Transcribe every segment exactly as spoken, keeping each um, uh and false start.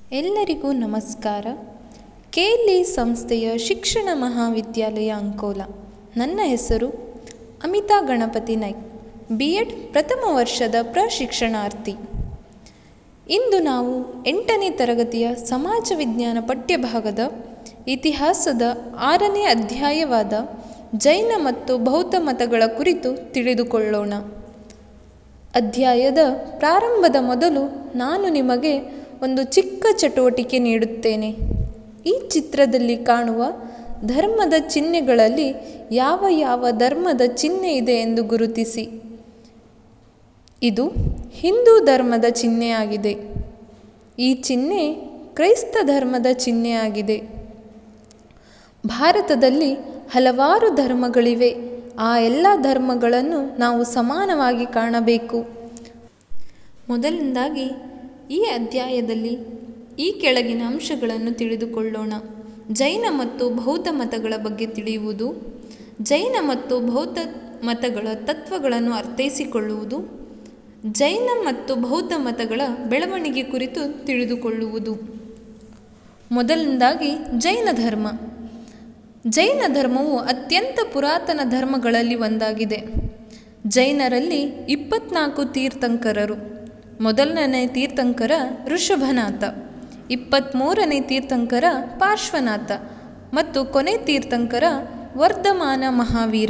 ಎಲ್ಲರಿಗೂ ನಮಸ್ಕಾರ. ಕೆಎಲ್ಇ ಸಂಸ್ಥೆಯ ಶಿಕ್ಷಣ ಮಹಾವಿದ್ಯಾಲಯ ಅಂಕೋಲ. ನನ್ನ ಹೆಸರು ಅಮಿತಾ ಗಣಪತಿ ನಾಯ್ಕ್, ಬಿ ಎಡ್ ಪ್ರಥಮ ವರ್ಷದ ಪ್ರಶಿಕ್ಷಣಾರ್ಥಿ. ಇಂದು ನಾವು ಎಂಟನೇ ತರಗತಿಯ ಸಮಾಜ ವಿಜ್ಞಾನ ಪಠ್ಯಭಾಗದ ಇತಿಹಾಸದ ಆರನೇ ಅಧ್ಯಾಯವಾದ ಜೈನ ಮತ್ತು ಬೌದ್ಧ ಮತಗಳ ಕುರಿತು ತಿಳಿದುಕೊಳ್ಳೋಣ. ಅಧ್ಯಾಯದ ಪ್ರಾರಂಭದ ಮೊದಲು ನಾನು ನಿಮಗೆ ಒಂದು ಚಿಕ್ಕ ಚಟುವಟಿಕೆ ನೀಡುತ್ತೇನೆ. ಈ ಚಿತ್ರದಲ್ಲಿ ಕಾಣುವ ಧರ್ಮದ ಚಿಹ್ನೆಗಳಲ್ಲಿ ಯಾವ ಯಾವ ಧರ್ಮದ ಚಿಹ್ನೆ ಇದೆ ಎಂದು ಗುರುತಿಸಿ. ಇದು ಹಿಂದೂ ಧರ್ಮದ ಚಿಹ್ನೆಯಾಗಿದೆ. ಈ ಚಿಹ್ನೆ ಕ್ರೈಸ್ತ ಧರ್ಮದ ಚಿಹ್ನೆಯಾಗಿದೆ. ಭಾರತದಲ್ಲಿ ಹಲವಾರು ಧರ್ಮಗಳಿವೆ. ಆ ಎಲ್ಲ ಧರ್ಮಗಳನ್ನು ನಾವು ಸಮಾನವಾಗಿ ಕಾಣಬೇಕು. ಮೊದಲನೇದಾಗಿ ಈ ಅಧ್ಯಾಯದಲ್ಲಿ ಈ ಕೆಳಗಿನ ಅಂಶಗಳನ್ನು ತಿಳಿದುಕೊಳ್ಳೋಣ. ಜೈನ ಮತ್ತು ಬೌದ್ಧ ಮತಗಳ ಬಗ್ಗೆ ತಿಳಿಯುವುದು, ಜೈನ ಮತ್ತು ಬೌದ್ಧ ಮತಗಳ ತತ್ವಗಳನ್ನು ಅರ್ಥೈಸಿಕೊಳ್ಳುವುದು, ಜೈನ ಮತ್ತು ಬೌದ್ಧ ಮತಗಳ ಬೆಳವಣಿಗೆ ಕುರಿತು ತಿಳಿದುಕೊಳ್ಳುವುದು. ಮೊದಲನೇದಾಗಿ ಜೈನ ಧರ್ಮ. ಜೈನ ಧರ್ಮವು ಅತ್ಯಂತ ಪುರಾತನ ಧರ್ಮಗಳಲ್ಲಿ ಒಂದಾಗಿದೆ. ಜೈನರಲ್ಲಿ ಇಪ್ಪತ್ನಾಲ್ಕು ತೀರ್ಥಂಕರರು. ಮೊದಲನೇ ತೀರ್ಥಂಕರ ಋಷಭನಾಥ, ಇಪ್ಪತ್ತ್ಮೂರನೇ ತೀರ್ಥಂಕರ ಪಾರ್ಶ್ವನಾಥ ಮತ್ತು ಕೊನೆ ತೀರ್ಥಂಕರ ವರ್ಧಮಾನ ಮಹಾವೀರ.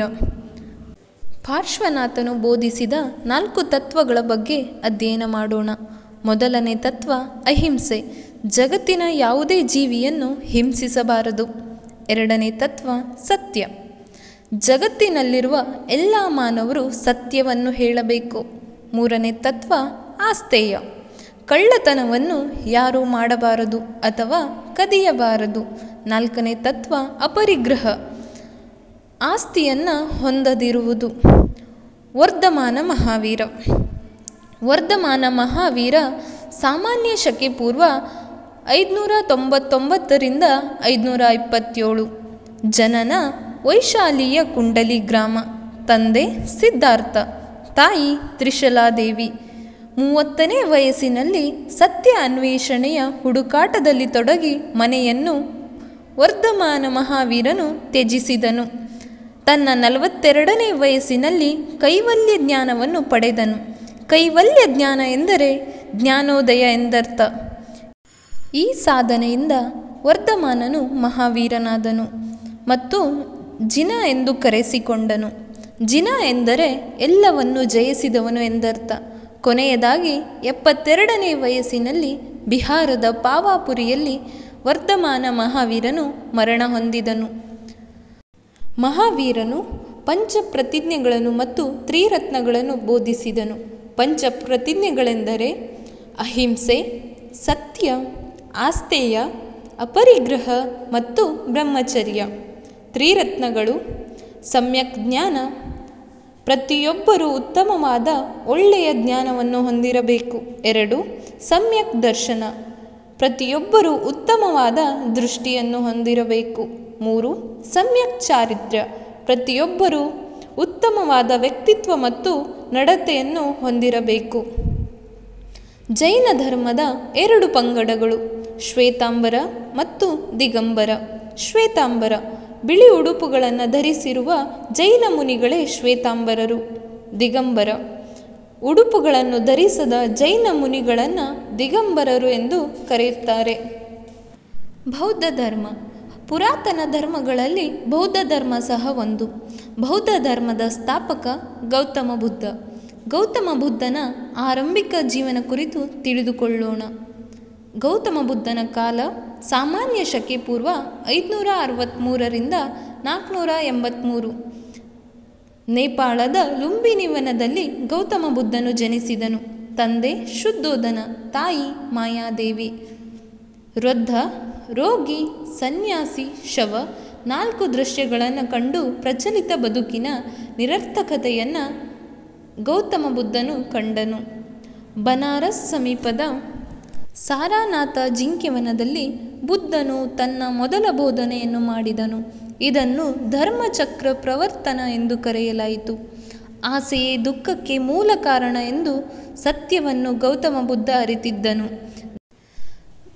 ಪಾರ್ಶ್ವನಾಥನು ಬೋಧಿಸಿದ ನಾಲ್ಕು ತತ್ವಗಳ ಬಗ್ಗೆ ಅಧ್ಯಯನ ಮಾಡೋಣ. ಮೊದಲನೇ ತತ್ವ ಅಹಿಂಸೆ, ಜಗತ್ತಿನ ಯಾವುದೇ ಜೀವಿಯನ್ನು ಹಿಂಸಿಸಬಾರದು. ಎರಡನೇ ತತ್ವ ಸತ್ಯ, ಜಗತ್ತಿನಲ್ಲಿರುವ ಎಲ್ಲ ಮಾನವರು ಸತ್ಯವನ್ನು ಹೇಳಬೇಕು. ಮೂರನೇ ತತ್ವ ಆಸ್ತೇಯ, ಕಳ್ಳತನವನ್ನು ಯಾರೂ ಮಾಡಬಾರದು ಅಥವಾ ಕದಿಯಬಾರದು. ನಾಲ್ಕನೇ ತತ್ವ ಅಪರಿಗ್ರಹ, ಆಸ್ತಿಯನ್ನು ಹೊಂದದಿರುವುದು. ವರ್ಧಮಾನ ಮಹಾವೀರ. ವರ್ಧಮಾನ ಮಹಾವೀರ ಸಾಮಾನ್ಯ ಶಕೆ ಪೂರ್ವ ಐದುನೂರ ತೊಂಬತ್ತೊಂಬತ್ತರಿಂದ ಐದುನೂರ ಇಪ್ಪತ್ತೇಳು. ಜನನ ವೈಶಾಲಿಯ ಕುಂಡಲಿ ಗ್ರಾಮ. ತಂದೆ ಸಿದ್ಧಾರ್ಥ, ತಾಯಿ ತ್ರಿಶಲಾದೇವಿ. ಮೂವತ್ತನೇ ವಯಸ್ಸಿನಲ್ಲಿ ಸತ್ಯ ಅನ್ವೇಷಣೆಯ ಹುಡುಕಾಟದಲ್ಲಿ ತೊಡಗಿ ಮನೆಯನ್ನು ವರ್ಧಮಾನ ಮಹಾವೀರನು ತ್ಯಜಿಸಿದನು. ತನ್ನ ನಲವತ್ತೆರಡನೇ ವಯಸ್ಸಿನಲ್ಲಿ ಕೈವಲ್ಯ ಜ್ಞಾನವನ್ನು ಪಡೆದನು. ಕೈವಲ್ಯ ಜ್ಞಾನ ಎಂದರೆ ಜ್ಞಾನೋದಯ ಎಂದರ್ಥ. ಈ ಸಾಧನೆಯಿಂದ ವರ್ಧಮಾನನು ಮಹಾವೀರನಾದನು ಮತ್ತು ಜಿನ ಎಂದು ಕರೆಸಿಕೊಂಡನು. ಜಿನ ಎಂದರೆ ಎಲ್ಲವನ್ನು ಜಯಿಸಿದವನು ಎಂದರ್ಥ. ಕೊನೆಯದಾಗಿ ಎಪ್ಪತ್ತೆರಡನೇ ವಯಸ್ಸಿನಲ್ಲಿ ಬಿಹಾರದ ಪಾವಾಪುರಿಯಲ್ಲಿ ವರ್ಧಮಾನ ಮಹಾವೀರನು ಮರಣ ಹೊಂದಿದನು. ಮಹಾವೀರನು ಪಂಚಪ್ರತಿಜ್ಞೆಗಳನ್ನು ಮತ್ತು ತ್ರಿರತ್ನಗಳನ್ನು ಬೋಧಿಸಿದನು. ಪಂಚಪ್ರತಿಜ್ಞೆಗಳೆಂದರೆ ಅಹಿಂಸೆ, ಸತ್ಯ, ಆಸ್ತೇಯ, ಅಪರಿಗ್ರಹ ಮತ್ತು ಬ್ರಹ್ಮಚರ್ಯ. ತ್ರಿರತ್ನಗಳು ಸಮ್ಯಕ್ ಜ್ಞಾನ, ಪ್ರತಿಯೊಬ್ಬರೂ ಉತ್ತಮವಾದ ಒಳ್ಳೆಯ ಜ್ಞಾನವನ್ನು ಹೊಂದಿರಬೇಕು. ಎರಡು ಸಮ್ಯಕ್ ದರ್ಶನ, ಪ್ರತಿಯೊಬ್ಬರೂ ಉತ್ತಮವಾದ ದೃಷ್ಟಿಯನ್ನು ಹೊಂದಿರಬೇಕು. ಮೂರು ಸಮ್ಯಕ್ ಚಾರಿತ್ರ್ಯ, ಪ್ರತಿಯೊಬ್ಬರೂ ಉತ್ತಮವಾದ ವ್ಯಕ್ತಿತ್ವ ಮತ್ತು ನಡತೆಯನ್ನು ಹೊಂದಿರಬೇಕು. ಜೈನ ಧರ್ಮದ ಎರಡು ಪಂಗಡಗಳು ಶ್ವೇತಾಂಬರ ಮತ್ತು ದಿಗಂಬರ. ಶ್ವೇತಾಂಬರ ಬಿಳಿ ಉಡುಪುಗಳನ್ನು ಧರಿಸಿರುವ ಜೈನ ಮುನಿಗಳೇ ಶ್ವೇತಾಂಬರರು. ದಿಗಂಬರ ಉಡುಪುಗಳನ್ನು ಧರಿಸದ ಜೈನ ಮುನಿಗಳನ್ನು ದಿಗಂಬರರು ಎಂದು ಕರೆಯುತ್ತಾರೆ. ಬೌದ್ಧ ಧರ್ಮ. ಪುರಾತನ ಧರ್ಮಗಳಲ್ಲಿ ಬೌದ್ಧ ಧರ್ಮ ಸಹ ಒಂದು. ಬೌದ್ಧ ಧರ್ಮದ ಸ್ಥಾಪಕ ಗೌತಮ ಬುದ್ಧ. ಗೌತಮ ಬುದ್ಧನ ಆರಂಭಿಕ ಜೀವನ ಕುರಿತು ತಿಳಿದುಕೊಳ್ಳೋಣ. ಗೌತಮ ಬುದ್ಧನ ಕಾಲ ಸಾಮಾನ್ಯ ಶಕೆ ಪೂರ್ವ ಐದುನೂರ ಅರವತ್ತ್ಮೂರರಿಂದ ನಾಲ್ಕುನೂರ ಎಂಬತ್ತ್ಮೂರು. ನೇಪಾಳದ ಲುಂಬಿನಿವನದಲ್ಲಿ ಗೌತಮ ಬುದ್ಧನು ಜನಿಸಿದನು. ತಂದೆ ಶುದ್ಧೋಧನ, ತಾಯಿ ಮಾಯಾದೇವಿ. ವೃದ್ಧ, ರೋಗಿ, ಸನ್ಯಾಸಿ, ಶವ ನಾಲ್ಕು ದೃಶ್ಯಗಳನ್ನು ಕಂಡು ಪ್ರಚಲಿತ ಬದುಕಿನ ನಿರರ್ಥಕತೆಯನ್ನು ಗೌತಮ ಬುದ್ಧನು ಕಂಡನು. ಬನಾರಸ್ ಸಮೀಪದ ಸಾರಾನಾಥ ಜಿಂಕೆವನದಲ್ಲಿ ಬುದ್ಧನು ತನ್ನ ಮೊದಲ ಬೋಧನೆಯನ್ನು ಮಾಡಿದನು. ಇದನ್ನು ಧರ್ಮಚಕ್ರ ಪ್ರವರ್ತನ ಎಂದು ಕರೆಯಲಾಯಿತು. ಆಸೆಯೇ ದುಃಖಕ್ಕೆ ಮೂಲ ಕಾರಣ ಎಂದು ಸತ್ಯವನ್ನು ಗೌತಮ ಬುದ್ಧ ಅರಿತಿದ್ದನು.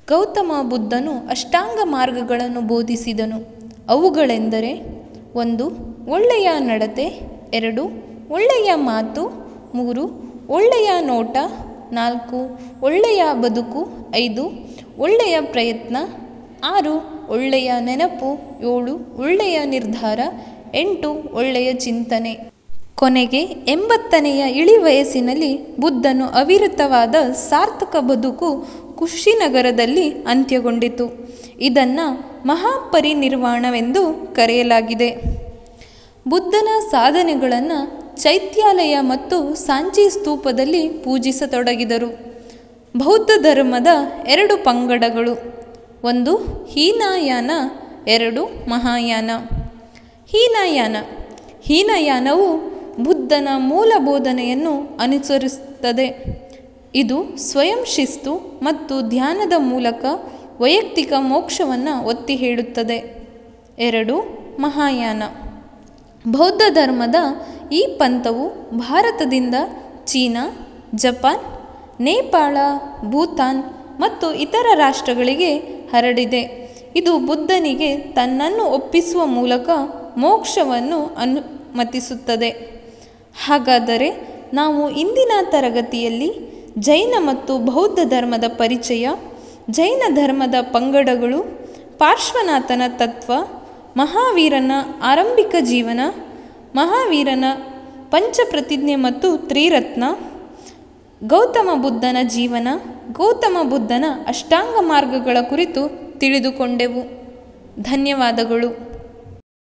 ಗೌತಮ ಬುದ್ಧನು ಅಷ್ಟಾಂಗ ಮಾರ್ಗಗಳನ್ನು ಬೋಧಿಸಿದನು. ಅವುಗಳೆಂದರೆ: ಒಂದು, ಒಳ್ಳೆಯ ನಡತೆ; ಎರಡು, ಒಳ್ಳೆಯ ಮಾತು; ಮೂರು, ಒಳ್ಳೆಯ ನೋಟ; ನಾಲ್ಕು, ಒಳ್ಳೆಯ ಬದುಕು; ಐದು, ಒಳ್ಳೆಯ ಪ್ರಯತ್ನ; ಆರು, ಒಳ್ಳೆಯ ನೆನಪು; ಏಳು, ಒಳ್ಳೆಯ ನಿರ್ಧಾರ; ಎಂಟು, ಒಳ್ಳೆಯ ಚಿಂತನೆ. ಕೊನೆಗೆ ಎಂಬತ್ತನೆಯ ಇಳಿ ವಯಸ್ಸಿನಲ್ಲಿ ಬುದ್ಧನು ಅವಿರತವಾದ ಸಾರ್ಥಕ ಬದುಕು ಕುಶಿನಗರದಲ್ಲಿ ಅಂತ್ಯಗೊಂಡಿತು. ಇದನ್ನು ಮಹಾಪರಿನಿರ್ವಾಣವೆಂದು ಕರೆಯಲಾಗಿದೆ. ಬುದ್ಧನ ಸಾಧನೆಗಳನ್ನು ಚೈತ್ಯಾಲಯ ಮತ್ತು ಸಾಂಚಿ ಸ್ತೂಪದಲ್ಲಿ ಪೂಜಿಸತೊಡಗಿದರು. ಬೌದ್ಧ ಧರ್ಮದ ಎರಡು ಪಂಗಡಗಳು: ಒಂದು ಹೀನಯಾನ, ಎರಡು ಮಹಾಯಾನ. ಹೀನಯಾನ ಹೀನಯಾನವು ಬುದ್ಧನ ಮೂಲ ಬೋಧನೆಯನ್ನು ಅನುಸರಿಸುತ್ತದೆ. ಇದು ಸ್ವಯಂ ಶಿಸ್ತು ಮತ್ತು ಧ್ಯಾನದ ಮೂಲಕ ವೈಯಕ್ತಿಕ ಮೋಕ್ಷವನ್ನು ಒತ್ತಿ ಹೇಳುತ್ತದೆ. ಎರಡು, ಮಹಾಯಾನ. ಬೌದ್ಧ ಧರ್ಮದ ಈ ಪಂಥವು ಭಾರತದಿಂದ ಚೀನಾ, ಜಪಾನ್, ನೇಪಾಳ, ಭೂತಾನ್ ಮತ್ತು ಇತರ ರಾಷ್ಟ್ರಗಳಿಗೆ ಹರಡಿದೆ. ಇದು ಬುದ್ಧನಿಗೆ ತನ್ನನ್ನು ಒಪ್ಪಿಸುವ ಮೂಲಕ ಮೋಕ್ಷವನ್ನು ಅನುಮತಿಸುತ್ತದೆ. ಹಾಗಾದರೆ ನಾವು ಇಂದಿನ ತರಗತಿಯಲ್ಲಿ ಜೈನ ಮತ್ತು ಬೌದ್ಧ ಧರ್ಮದ ಪರಿಚಯ, ಜೈನ ಧರ್ಮದ ಪಂಗಡಗಳು, ಪಾರ್ಶ್ವನಾಥನ ತತ್ವ, ಮಹಾವೀರನ ಆರಂಭಿಕ ಜೀವನ, ಮಹಾವೀರನ ಪಂಚಪ್ರತಿಜ್ಞೆ ಮತ್ತು ತ್ರಿರತ್ನ, ಗೌತಮ ಬುದ್ಧನ ಜೀವನ, ಗೌತಮ ಬುದ್ಧನ ಅಷ್ಟಾಂಗ ಮಾರ್ಗಗಳ ಕುರಿತು ತಿಳಿದುಕೊಂಡೆವು. ಧನ್ಯವಾದಗಳು.